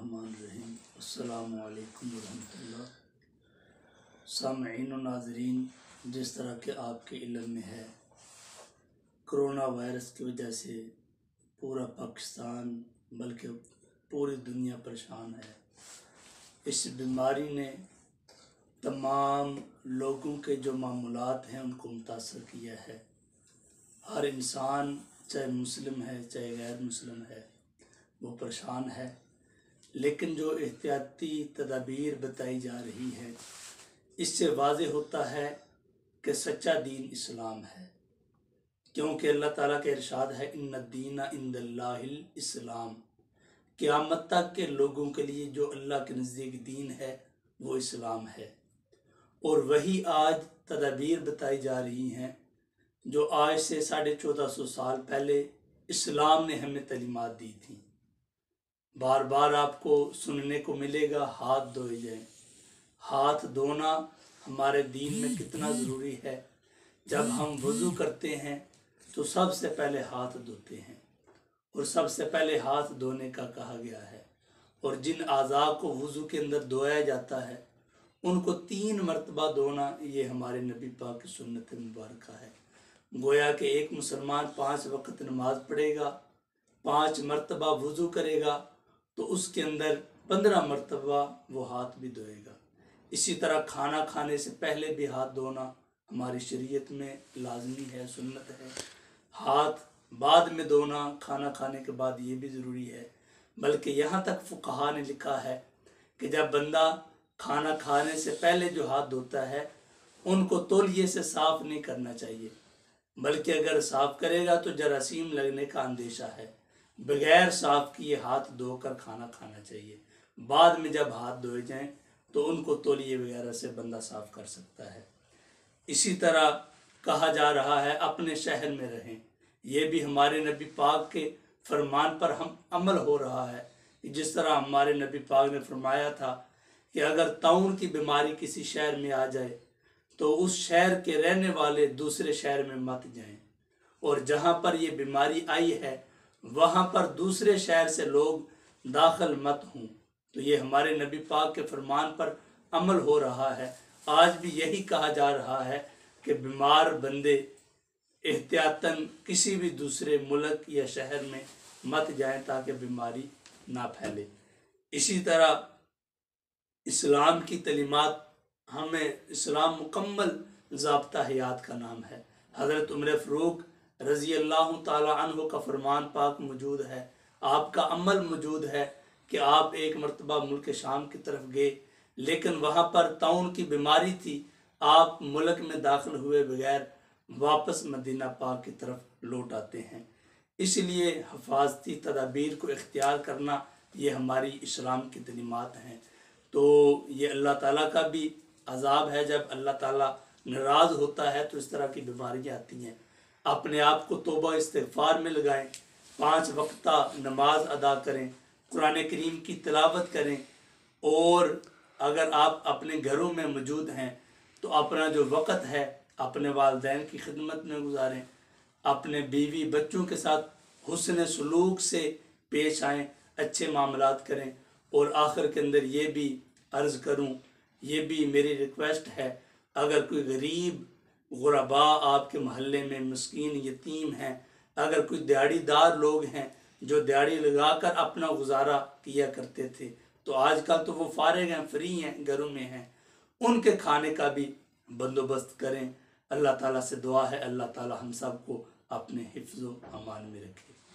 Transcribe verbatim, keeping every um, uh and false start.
बिस्मिल्लाहिर्रहमानिर्रहीम। अस्सलामु अलैकुम वरहमतुल्लाह। सामईन व नाज़रीन, जिस तरह के आपके इल्म में है, कोरोना वायरस की वजह से पूरा पाकिस्तान बल्कि पूरी दुनिया परेशान है। इस बीमारी ने तमाम लोगों के जो मामूलात हैं उनको मुतासर किया है। हर इंसान, चाहे मुस्लिम है चाहे गैर मुस्लिम है, वो परेशान है। लेकिन जो एहतियाती तदाबीर बताई जा रही है, इससे वाज़ेह होता है कि सच्चा दीन इस्लाम है, क्योंकि अल्लाह ताला का इरशाद है, इन्ना दीना इंदल्लाहिल इस्लाम। क़यामत तक के लोगों के लिए जो अल्लाह के नज़दीक दीन है वो इस्लाम है। और वही आज तदाबीर बताई जा रही हैं जो आज से साढ़े चौदह सौ साल पहले इस्लाम ने हमें तलीमात दी थी। बार बार आपको सुनने को मिलेगा, हाथ धोए जाएं। हाथ धोना हमारे दीन में कितना ज़रूरी है। जब हम वज़ू करते हैं तो सबसे पहले हाथ धोते हैं, और सबसे पहले हाथ धोने का कहा गया है। और जिन आज़ा को वज़ू के अंदर धोया जाता है उनको तीन मरतबा धोना, ये हमारे नबी पाक की सुन्नत मुबारक है। गोया कि एक मुसलमान पाँच वक्त नमाज पढ़ेगा, पाँच मरतबा वज़ू करेगा, तो उसके अंदर पंद्रह मरतबा वो हाथ भी धोएगा। इसी तरह खाना खाने से पहले भी हाथ धोना हमारी शरीयत में लाजमी है, सुन्नत है। हाथ बाद में धोना, खाना खाने के बाद, ये भी ज़रूरी है। बल्कि यहाँ तक फुक़हा ने लिखा है कि जब बंदा खाना खाने से पहले जो हाथ धोता है उनको तौलिए से साफ़ नहीं करना चाहिए, बल्कि अगर साफ़ करेगा तो जरासीम लगने का अंदेशा है। बग़ैर साफ़ किए हाथ धोकर खाना खाना चाहिए। बाद में जब हाथ धोए जाएं तो उनको तौलिए वगैरह से बंदा साफ़ कर सकता है। इसी तरह कहा जा रहा है अपने शहर में रहें। ये भी हमारे नबी पाक के फरमान पर हम अमल हो रहा है। जिस तरह हमारे नबी पाक ने फरमाया था कि अगर ताउन की बीमारी किसी शहर में आ जाए तो उस शहर के रहने वाले दूसरे शहर में मत जाएं, और जहाँ पर ये बीमारी आई है वहाँ पर दूसरे शहर से लोग दाखिल मत हों। तो ये हमारे नबी पाक के फरमान पर अमल हो रहा है। आज भी यही कहा जा रहा है कि बीमार बंदे एहतियातन किसी भी दूसरे मुल्क या शहर में मत जाएं ताकि बीमारी ना फैले। इसी तरह इस्लाम की तलीमात, हमें इस्लाम मुकम्मल ज़ाब्ता हयात का नाम है। हज़रत उमर फ़ारूक रज़ी अल्लाह ताला अन्हु का फरमान पाक मौजूद है, आपका अमल मौजूद है कि आप एक मरतबा मुल्क शाम की तरफ गए, लेकिन वहाँ पर ताउन की बीमारी थी। आप मुल्क में दाखिल हुए बगैर वापस मदीना पाक की तरफ लौट आते हैं। इसलिए हिफाजती तदाबीर को इख्तियार करना, ये हमारी इस्लाम की तलीमात हैं। तो ये अल्लाह ताला का भी अज़ाब है। जब अल्लाह ताला नाराज़ होता है तो इस तरह की बीमारियाँ आती हैं। अपने आप को तौबा इस्तिग़फ़ार में लगाएं, पाँच वक्ता नमाज अदा करें, कुरान करीम की तिलावत करें, और अगर आप अपने घरों में मौजूद हैं तो अपना जो वक़्त है अपने वालिदैन की खिदमत में गुजारें, अपने बीवी बच्चों के साथ हुस्न सलूक से पेश आएँ, अच्छे मामलात करें। और आखिर के अंदर ये भी अर्ज़ करूँ, ये भी मेरी रिक्वेस्ट है, अगर कोई गरीब गुरबा आपके महल्ले में मस्कीन यतीम हैं, अगर कोई दिहाड़ीदार लोग हैं जो दिहाड़ी लगाकर अपना गुजारा किया करते थे, तो आजकल तो वो फारिग हैं, फ्री हैं, घरों में हैं, उनके खाने का भी बंदोबस्त करें। अल्लाह ताला से दुआ है, अल्लाह ताला हम सब को अपने हिफ्ज़ व अमान में रखे।